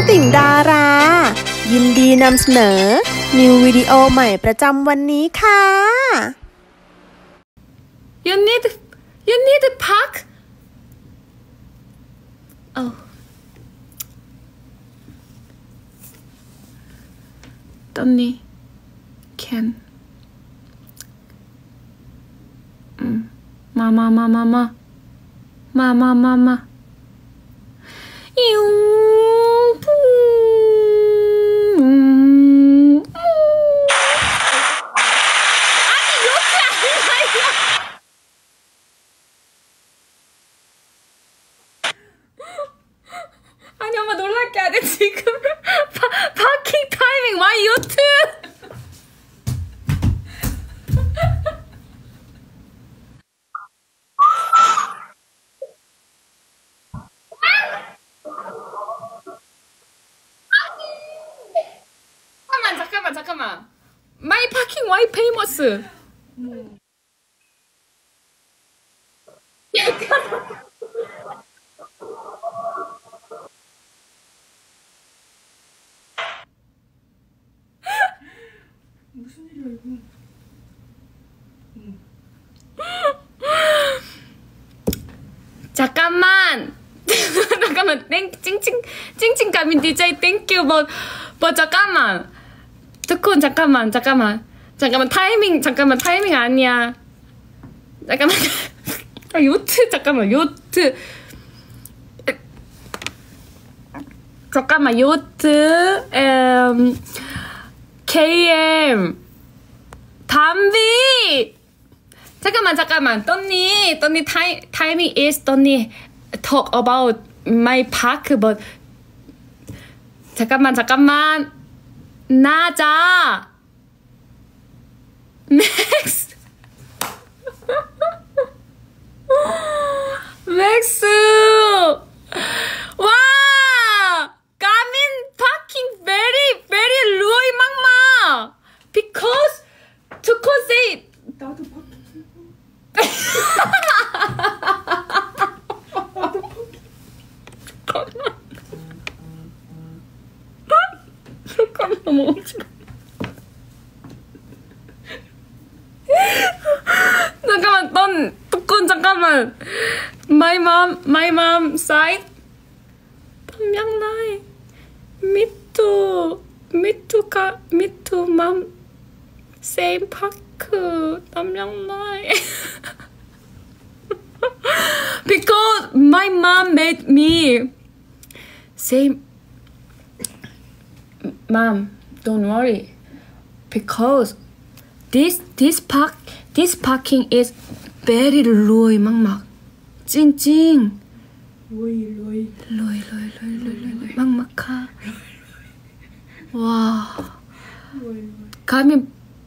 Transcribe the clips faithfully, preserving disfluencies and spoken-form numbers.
ติ่งดารายินดีนำเสนอนิววิดีโอใหม่ประจำวันนี้ค่ะ You need you need park. Oh. Donny can. Mm. Mama, mama, mama. Mama, mama. You. 아니 엄마 놀랄게 안 해 지금 파, 파킹 타이밍 마이 요트 잠깐만 잠깐만 잠깐만 마이 파킹 와이 페이머스 음. 무슨 일이야 이거? 응. 잠깐만, 잠깐만, 땡, 찡찡, 찡찡 가민 디제이 땡큐, 뭐, 뭐 잠깐만, 두콘 잠깐만, 잠깐만, 잠깐만 타이밍, 잠깐만 타이밍 아니야. 잠깐만, 아, 요트, 잠깐만 요트, 잠깐만 요트, 음. 케이엠 담비 잠깐만 잠깐만 떠니 떠니 타이 타이밍 is 떠니 talk about my park but 잠깐만 잠깐만 나자 맥스 맥스 와 가민 parking very very 루이 막마 because to say 나도 parking 나도 parking 잠깐만 넘어오지 마 잠깐만 넌 두콘 잠깐만 my mom my mom side 담양나이 me too me too 가 me too mom same park 담양나이 because my mom made me same mom don't worry because this this park this parking is very low 막막 찡찡 로이 로이 로이 로이 로이 로이 로이 막막하 와 가면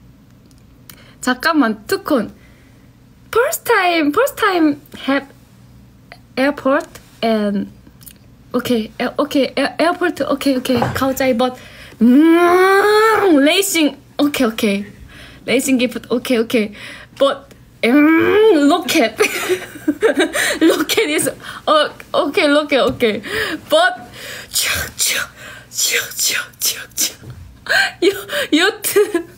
잠깐만 두콘 first time first time have airport and okay okay airport okay okay 가오자이 but 음 racing okay okay racing gift okay okay but 음 로켓 로켓 is 어 okay 로켓 okay but 촥촥촥촥촥촥 요 요트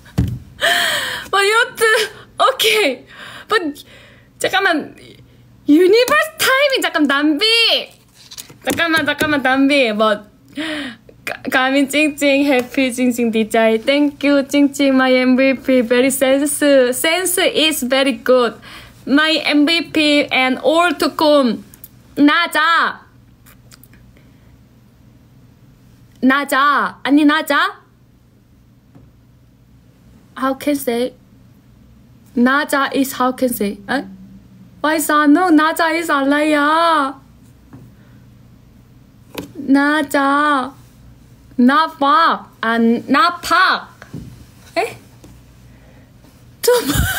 뭐 요트 오케이 but 잠깐만 유니버스 타이밍 잠깐 남비 잠깐만 잠깐만 남비 뭐 가민 찡찡 해피 찡찡 디자이 땡큐 찡찡 my 엠브이피 very sense sense is very good my 엠브이피 and all to come 나자 나자 아니 나자 how can say 나자 is how can say 어? why no 나자 is 알라야 나자 not park and not park 에? 좀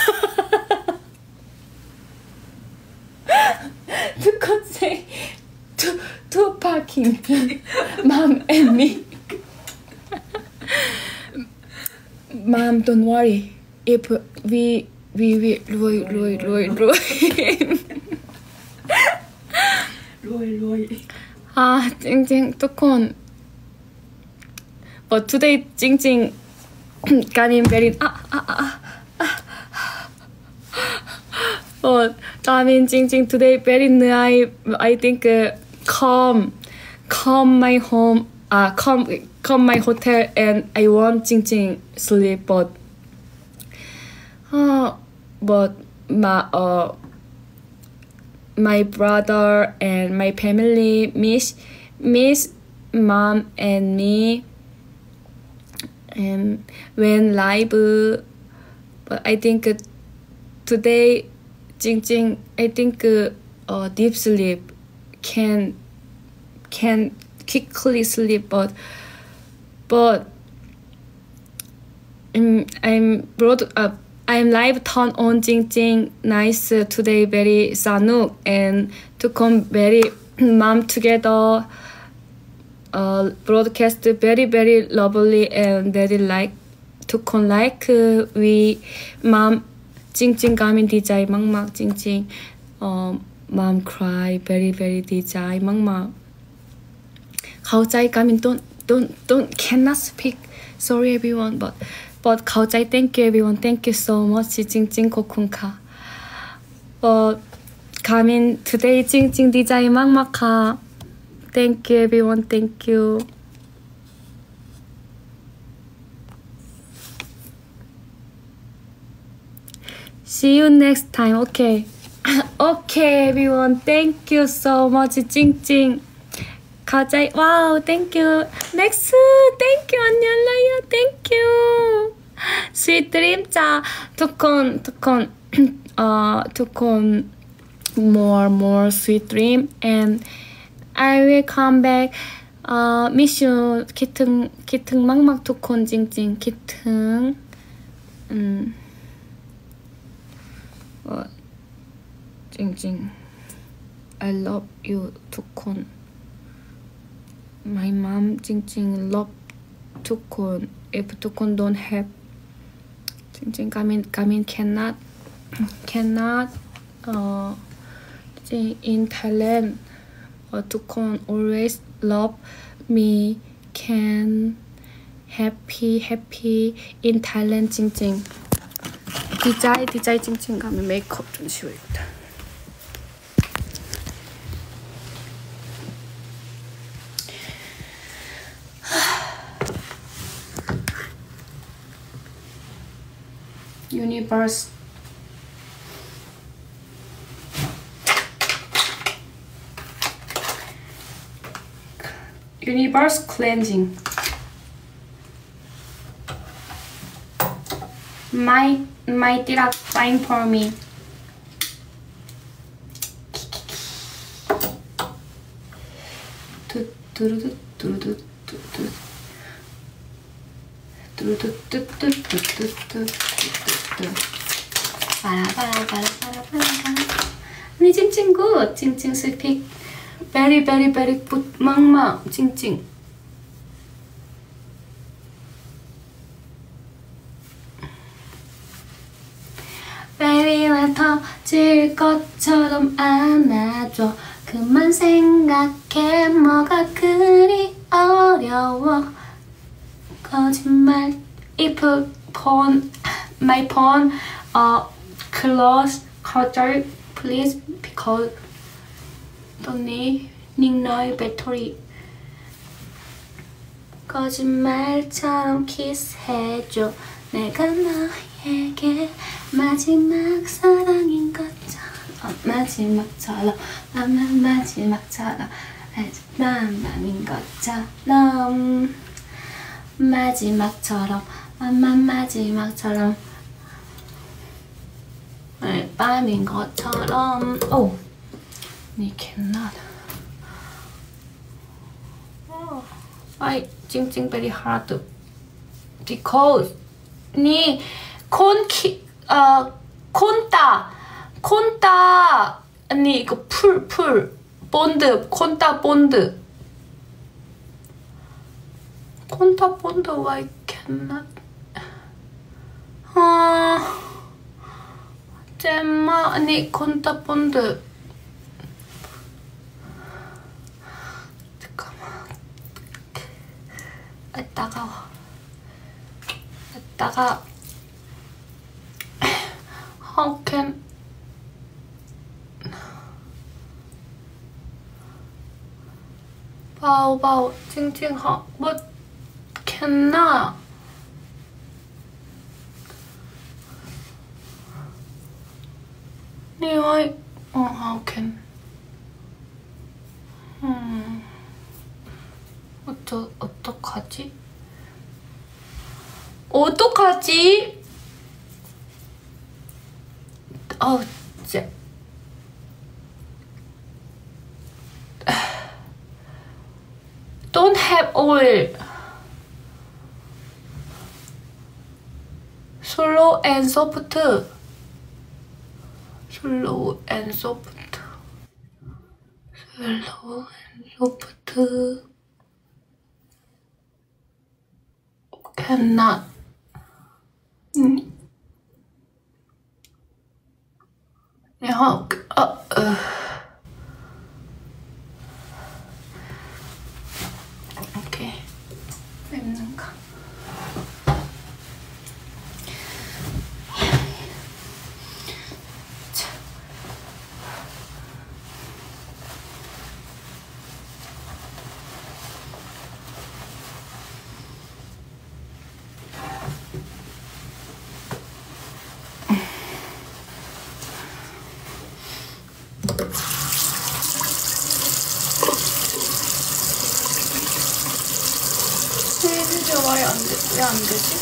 두콘 say two two parking mom and me mom don't worry if we we we 로이 로이 로이 로이 로이 로이 아 찡찡 두콘 but today 찡찡 coming very ah ah ah ah. But coming 찡찡 today very nice. I think uh, come come my home ah come come my hotel and I want 찡찡 sleep but uh but my uh my brother and my family miss miss mom and me and when live but I think uh, today 찡찡 I think uh, uh, deep sleep can can quickly sleep but but um, I'm brought up I'm live turn on 찡찡 nice uh, today very sanuk and to come very mom together uh, broadcast very very lovely and very like to come like uh, we mom 찡찡 gamin DJ mang mak 찡찡 uh, mom cry very very DJ mang mak khao chai gamin don't don't don't cannot speak sorry everyone but but khao chai thank you everyone thank you so much 찡찡 고쿤카 but gamin today 찡찡 DJ mang mak ka thank you everyone thank you see you next time okay okay everyone thank you so much 찡찡 가자이 wow thank you next thank you 안녕라야 thank you sweet dream 자 두콘 두콘 어 두콘 more more sweet dream and I will come back uh miss you 기특 기특 막막 두콘 찡찡 기특 음 어, 찡찡 I love you 두콘 my mom 찡찡 love 두콘 if 두콘 don't have 찡찡 가민 가민 cannot cannot uh in Thailand uh, 두콘 always love me can happy happy in Thailand 찡찡 디자이 디자이 찡찡 가면 메이크업 좀 지워야겠다. Universe Universe cleansing my my dad fine for me 아니 찡찡 good 찡찡 speak very very very good 막막 찡찡 베이비만 터질 것처럼 안아줘 그만 생각해 뭐가 그리 어려워 거짓말 if phone my phone uh close cutter please because don't need 닉너의 배터리 거짓말처럼 키스해줘 내가 너에게 마지막 사랑인 것처럼 마지막처럼 맘만 마지막처럼 마지막 맘인 것처럼 마지막처럼 맘만 마지막처럼 밤인 것처럼 오 니 cannot I 찡찡 very hard because 니 콘키 어 콘따 콘따 아니 이거 풀 풀 본드 콘따 본드 콘따 본드 why cannot 아 잼마 아니 콘따 본드 아, 따가워. 따가. How can bao bao chinh chinh họ but cannot anyway oh how can 음 어쩌 어떡하지 어떡하지 어우 진짜 don't have oil slow and soft slow and soft slow and soft cannot 음? 야, 어, 어. 오케이. 맵는가? 자. 이게 왜 안 돼? 왜 안 되지?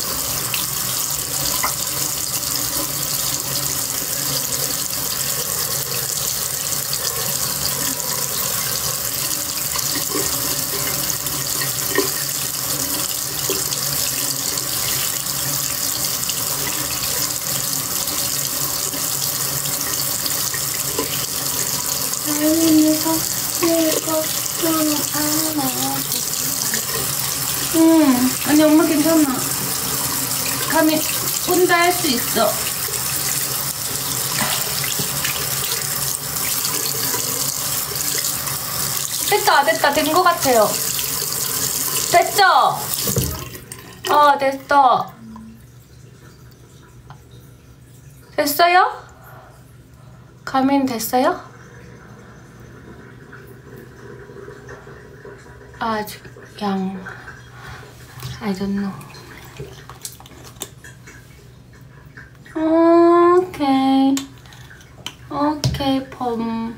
응, 아니 엄마 괜찮아. 감히 혼자 할 수 있어. 됐다, 됐다, 된 거 같아요. 됐죠? 어, 됐어. 됐어요? 가민 됐어요? 아직 양 I don't know. 오케이 오케이 봄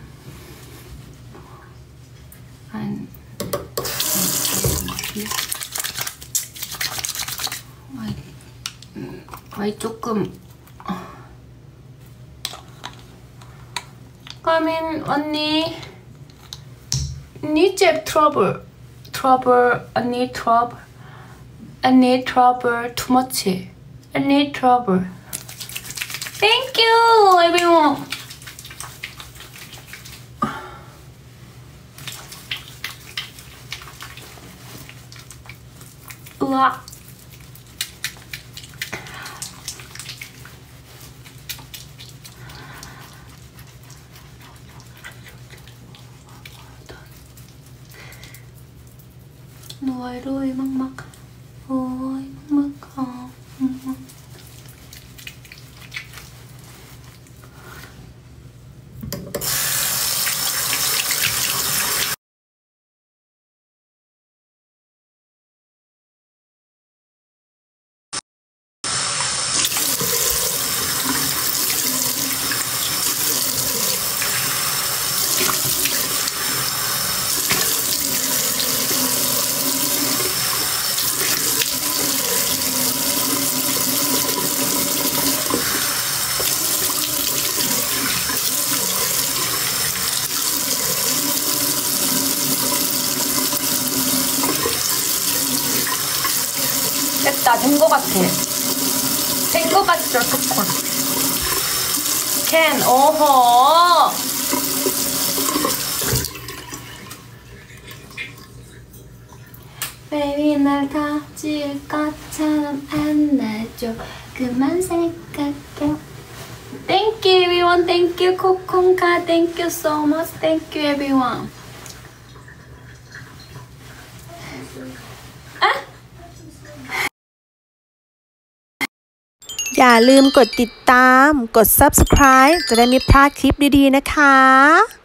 안 아이 조금 가민 언니 니잽 트러블 trouble, I need trouble. I need trouble too much. I need trouble. Thank you, everyone. 우와. nuôi đuôi mắc mắc ôi mắc không 됐다, 된 거 같아. 된 거 같죠, 조금. 캔, 오호. Baby, 날 다칠 것처럼 안아줘. 그만 생각해. Thank you, everyone. Thank you, 코콩카. Thank you so much. Thank you, everyone. 아? อย่าลืมกดติดตาม กด ซับสไครบ์ จะได้ไม่พลาดคลิปดีๆนะคะ